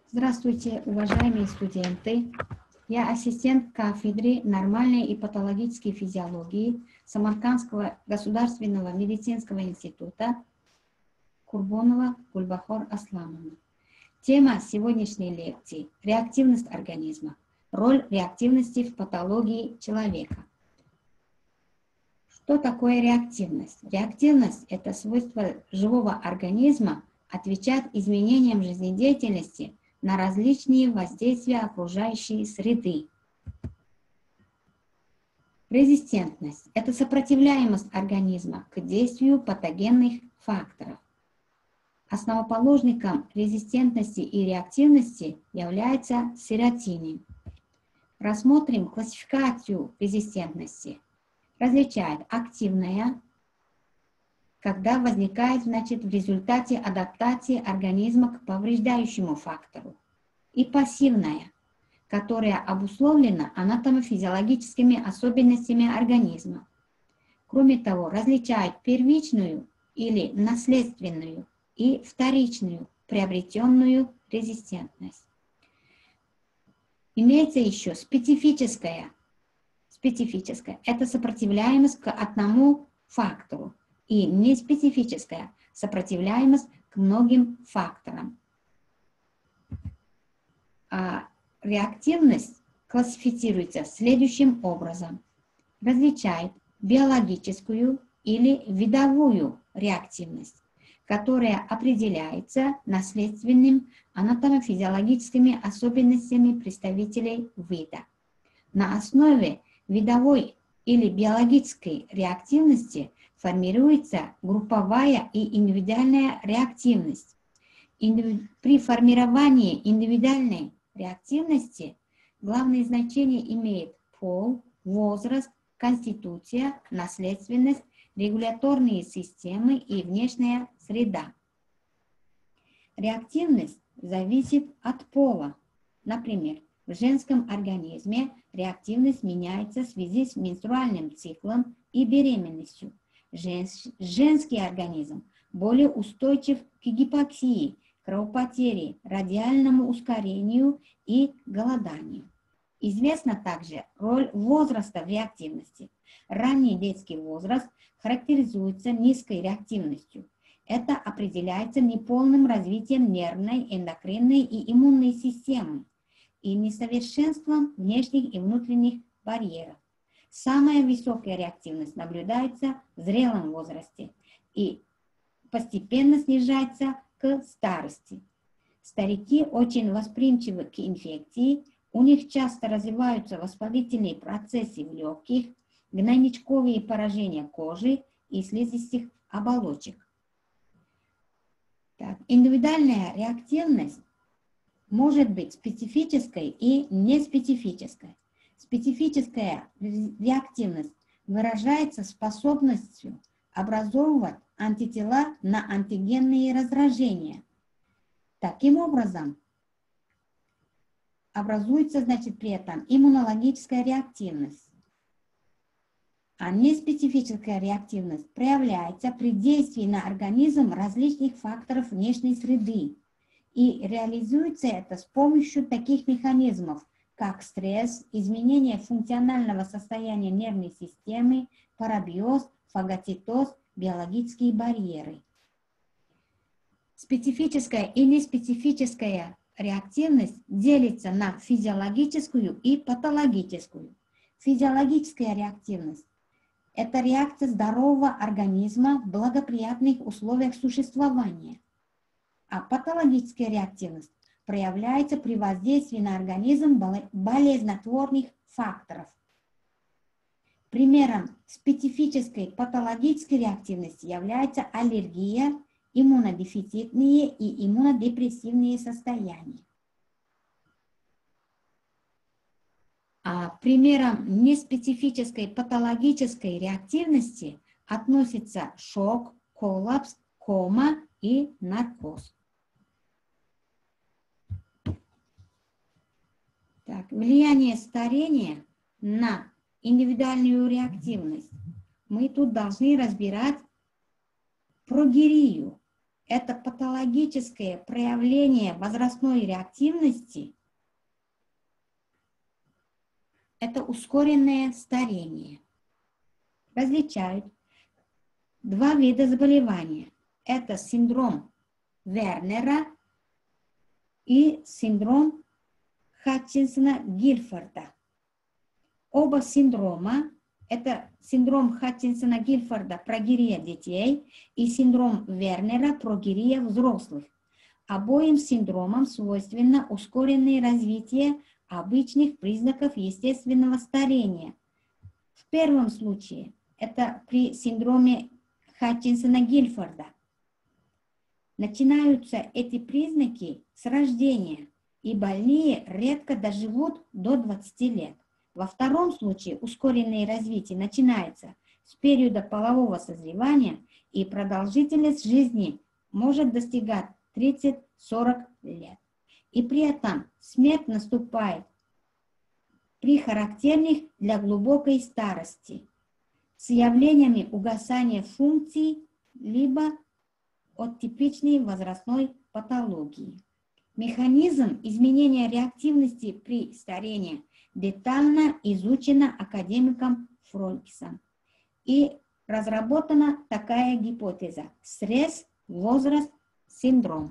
Здравствуйте, уважаемые студенты. Я ассистент кафедры нормальной и патологической физиологии Самаркандского государственного медицинского института Курбонова Гульбахор Асламовна. Тема сегодняшней лекции – реактивность организма. Роль реактивности в патологии человека. Что такое реактивность? Реактивность – это свойство живого организма отвечать изменениям жизнедеятельности на различные воздействия окружающей среды. Резистентность – это сопротивляемость организма к действию патогенных факторов. Основоположником резистентности и реактивности является Сиротинин. Рассмотрим классификацию резистентности. Различает активная, когда возникает, в результате адаптации организма к повреждающему фактору, и пассивная, которая обусловлена анатомофизиологическими особенностями организма. Кроме того, различает первичную или наследственную и вторичную приобретенную резистентность. Имеется еще специфическая. Специфическая – это сопротивляемость к одному фактору, и неспецифическая сопротивляемость к многим факторам. А реактивность классифицируется следующим образом. Различает биологическую или видовую реактивность, которая определяется наследственными анатомофизиологическими особенностями представителей вида. На основе видовой или биологической реактивности формируется групповая и индивидуальная реактивность. При формировании индивидуальной реактивности главное значение имеет пол, возраст, конституция, наследственность, регуляторные системы и внешняя среда. Реактивность зависит от пола. Например, в женском организме реактивность меняется в связи с менструальным циклом и беременностью. Женский организм более устойчив к гипоксии, кровопотере, радиальному ускорению и голоданию. Известна также роль возраста в реактивности. Ранний детский возраст характеризуется низкой реактивностью. Это определяется неполным развитием нервной, эндокринной и иммунной системы и несовершенством внешних и внутренних барьеров. Самая высокая реактивность наблюдается в зрелом возрасте и постепенно снижается к старости. Старики очень восприимчивы к инфекции, у них часто развиваются воспалительные процессы в легких, гнойничковые поражения кожи и слизистых оболочек. Индивидуальная реактивность может быть специфической и неспецифической. Специфическая реактивность выражается способностью образовывать антитела на антигенные раздражения. Таким образом, образуется, при этом иммунологическая реактивность. А неспецифическая реактивность проявляется при действии на организм различных факторов внешней среды. И реализуется это с помощью таких механизмов, как стресс, изменение функционального состояния нервной системы, парабиоз, фагоцитоз, биологические барьеры. Специфическая и неспецифическая реактивность делится на физиологическую и патологическую. Физиологическая реактивность – это реакция здорового организма в благоприятных условиях существования. А патологическая реактивность проявляется при воздействии на организм болезнетворных факторов. Примером специфической патологической реактивности является аллергия, иммунодефицитные и иммунодепрессивные состояния. А примером неспецифической патологической реактивности относятся шок, коллапс, кома и наркоз. Влияние старения на индивидуальную реактивность. Мы тут должны разбирать прогерию. это патологическое проявление возрастной реактивности, это ускоренное старение. Различают два вида заболевания. Это синдром Вернера и синдром Хатчинсона-Гильфорда. Оба синдрома, это синдром Хатчинсона-Гильфорда, прогирия детей, и синдром Вернера, прогирия взрослых. Обоим синдромам свойственно ускоренное развитие обычных признаков естественного старения. В первом случае это при синдроме Хатчинсона-Гильфорда. Начинаются эти признаки с рождения, и больные редко доживут до 20 лет. Во втором случае ускоренное развитие начинается с периода полового созревания, и продолжительность жизни может достигать 30-40 лет. И при этом смерть наступает при характерных для глубокой старости с явлениями угасания функций либо от типичной возрастной патологии. Механизм изменения реактивности при старении детально изучена академиком Фрольксом. И разработана такая гипотеза: срез, возраст, синдром.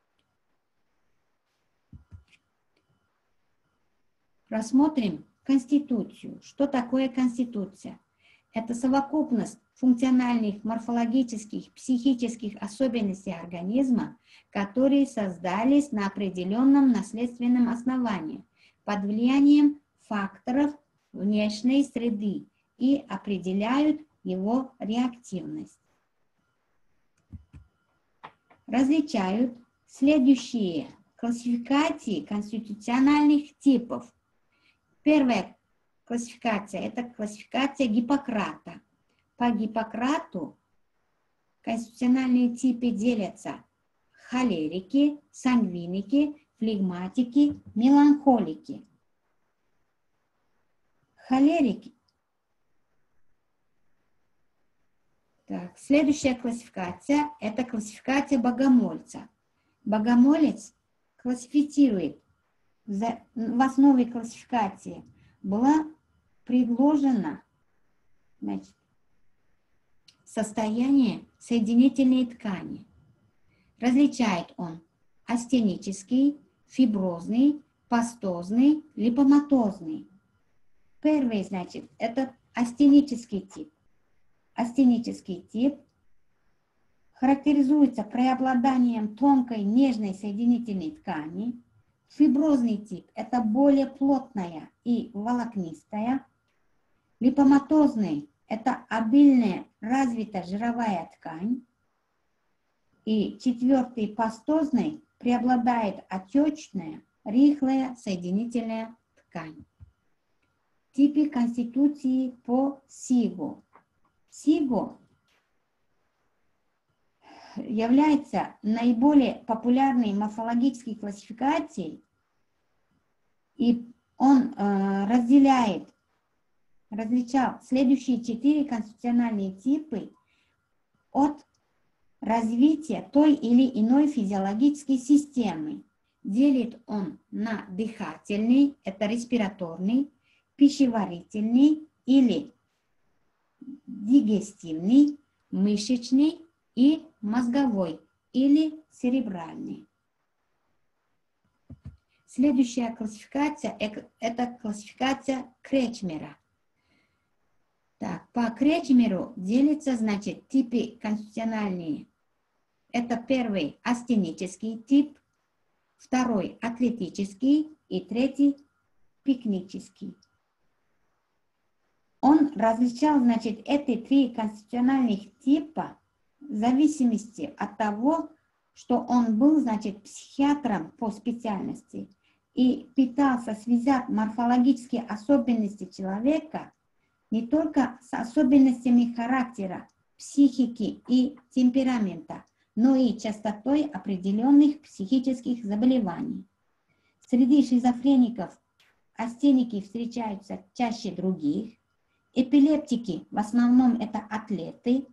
Рассмотрим Конституцию. Что такое Конституция? Это совокупность функциональных, морфологических, психических особенностей организма, которые создались на определенном наследственном основании под влиянием факторов внешней среды и определяют его реактивность. Различают следующие классификации конституциональных типов. Первая классификация – это классификация Гиппократа. По Гиппократу конституциональные типы делятся: холерики, сангвиники, флегматики, меланхолики. Холерики. Так, следующая классификация – это классификация богомольца. Богомолец классифицирует, в основе классификации была предложена, значит, состояние соединительной ткани. Различает он астенический, фиброзный, пастозный, липоматозный. Первый, значит, это астенический тип. Астенический тип характеризуется преобладанием тонкой нежной соединительной ткани. Фиброзный тип – это более плотная и волокнистая. Липоматозный – это обильная развитая жировая ткань. И четвертый, пастозный, преобладает отечная, рыхлая соединительная ткань. Типы конституции по СИГО. СИГО является наиболее популярной морфологической классификацией, и он различал следующие 4 конституциональные типы от развития той или иной физиологической системы. Делит он на дыхательный, это респираторный, пищеварительный или дигестивный, мышечный и мозговой или церебральный. Следующая классификация – это классификация Кречмера. Так, по Кречмеру делятся, значит, типы конституциональные. Это первый – астенический тип, второй – атлетический и третий – пикнический. Он различал, значит, эти 3 конституциональных типа в зависимости от того, что он был, значит, психиатром по специальности и пытался связать морфологические особенности человека не только с особенностями характера, психики и темперамента, но и частотой определенных психических заболеваний. Среди шизофреников астеники встречаются чаще других, эпилептики в основном это атлеты,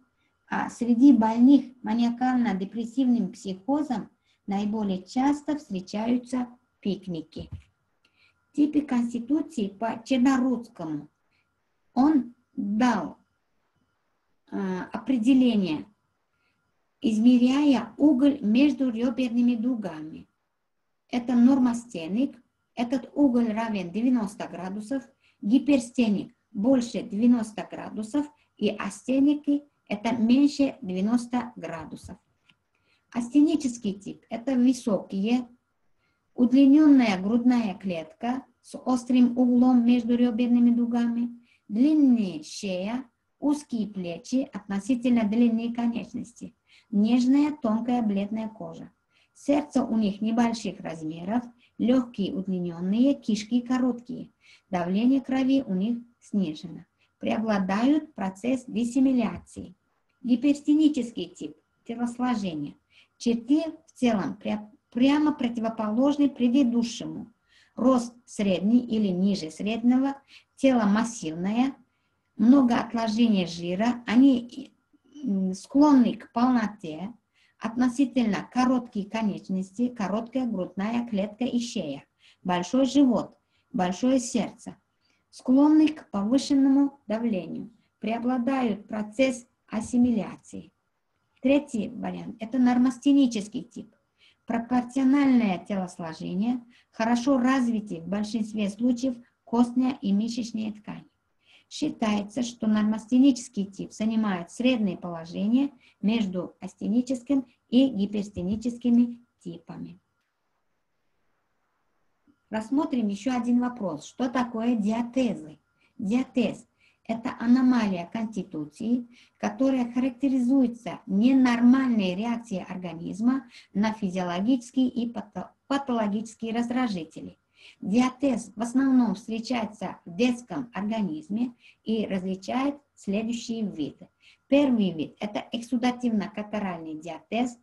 А среди больных маниакально-депрессивным психозом наиболее часто встречаются пикники. Типы конституции по Чернорудскому он дал определение, измеряя угол между реберными дугами. Это нормостеник, этот угол равен 90 градусов, гиперстеник больше 90 градусов и астеники это меньше 90 градусов. Астенический тип это высокие, удлиненная грудная клетка с острым углом между реберными дугами, длинная шея, узкие плечи относительно длинные конечности, нежная тонкая бледная кожа. Сердце у них небольших размеров, легкие удлиненные, кишки короткие. Давление крови у них снижено. Преобладают процесс диссимиляции. Гиперстенический тип телосложения. Черты в целом прямо противоположны предыдущему. Рост средний или ниже среднего, тело массивное, много отложения жира, они склонны к полноте, относительно короткие конечности, короткая грудная клетка и шея, большой живот, большое сердце, склонны к повышенному давлению, преобладают процесс ассимиляции. Третий вариант – это нормостенический тип. Пропорциональное телосложение, хорошо развиты в большинстве случаев костная и мышечные ткани. Считается, что нормостенический тип занимает среднее положение между астеническим и гиперстеническими типами. Рассмотрим еще один вопрос. Что такое диатезы? Диатез – это аномалия конституции, которая характеризуется ненормальной реакцией организма на физиологические и патологические раздражители. Диатез в основном встречается в детском организме и различает следующие виды. Первый вид – это эксудативно-катаральный диатез.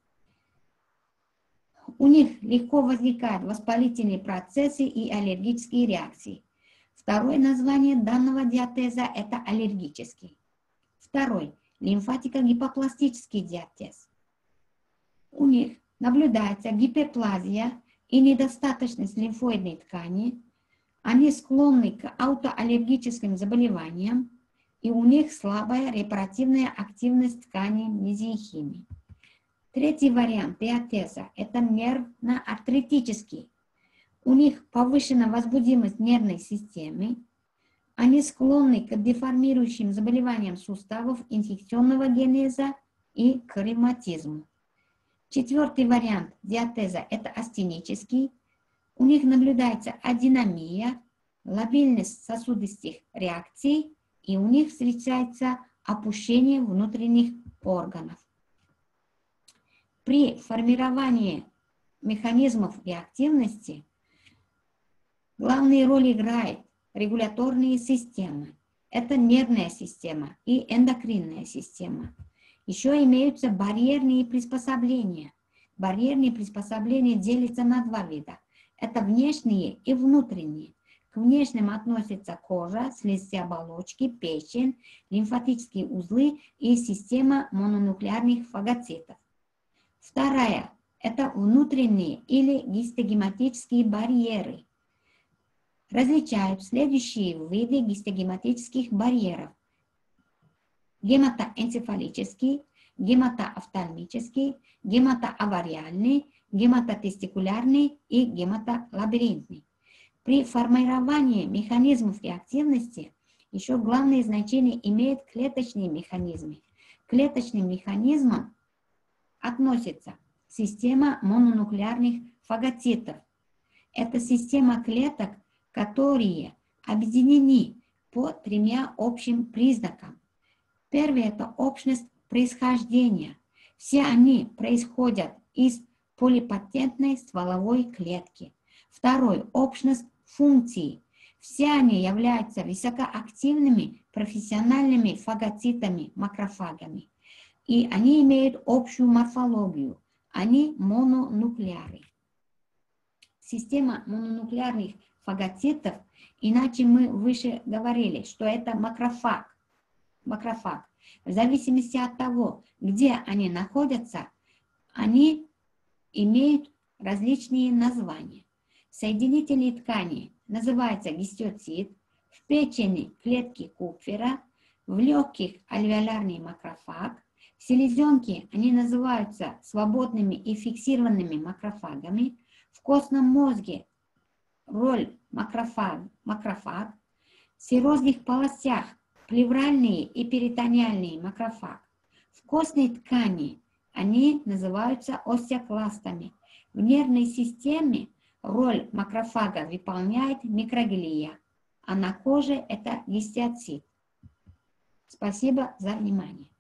У них легко возникают воспалительные процессы и аллергические реакции. Второе название данного диатеза – это аллергический. Второй – лимфатико-гипопластический диатез. У них наблюдается гиперплазия и недостаточность лимфоидной ткани, они склонны к аутоаллергическим заболеваниям, и у них слабая репаративная активность ткани мезенхимии. Третий вариант диатеза – это нервно-артритический. У них повышена возбудимость нервной системы, они склонны к деформирующим заболеваниям суставов инфекционного генеза и к ревматизму. Четвертый вариант диатеза – это астенический. У них наблюдается адинамия, лобильность сосудистых реакций, и у них встречается опущение внутренних органов. При формировании механизмов реактивности главную роль играют регуляторные системы. Это нервная система и эндокринная система. Еще имеются барьерные приспособления. Барьерные приспособления делятся на два вида. Это внешние и внутренние. К внешним относятся кожа, слизистые оболочки, печень, лимфатические узлы и система мононуклеарных фагоцитов. Вторая – это внутренние или гистогематические барьеры. Различают следующие виды гистогематических барьеров. Гематоэнцефалический, гематоофтальмический, гематоавариальный, гематотестикулярный и гематолабиринтный. При формировании механизмов реактивности еще главное значение имеют клеточные механизмы. К клеточным механизмам относится система мононуклеарных фагоцитов. Это система клеток, которые объединены по тремя общим признакам. Первый – это общность происхождения. Все они происходят из полипатентной стволовой клетки. Второй – общность функций. Все они являются высокоактивными профессиональными фагоцитами, макрофагами. И они имеют общую морфологию. Они мононуклеары. Система мононуклеарных фагоцитов, иначе мы выше говорили, что это макрофаг. В зависимости от того, где они находятся, они имеют различные названия. Соединители ткани называются гистиоцит, в печени клетки Купфера, в легких альвеолярный макрофаг, в селезенке они называются свободными и фиксированными макрофагами, в костном мозге роль макрофаг, в серозных полостях плевральные и перитониальные макрофаг, в костной ткани они называются остеокластами, в нервной системе роль макрофага выполняет микроглия, а на коже это гистиоцит. Спасибо за внимание.